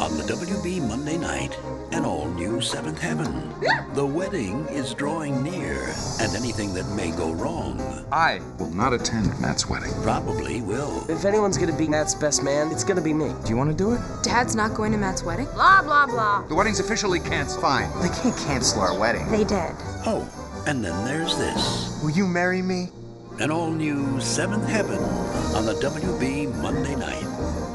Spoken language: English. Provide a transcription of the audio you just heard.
On the WB Monday night, an all-new Seventh Heaven. The wedding is drawing near, and anything that may go wrong... I will not attend Matt's wedding. Probably will. If anyone's gonna be Matt's best man, it's gonna be me. Do you want to do it? Dad's not going to Matt's wedding? Blah, blah, blah. The wedding's officially canceled. Fine. They can't cancel our wedding. They did. Oh, and then there's this. Will you marry me? An all-new Seventh Heaven on the WB Monday night.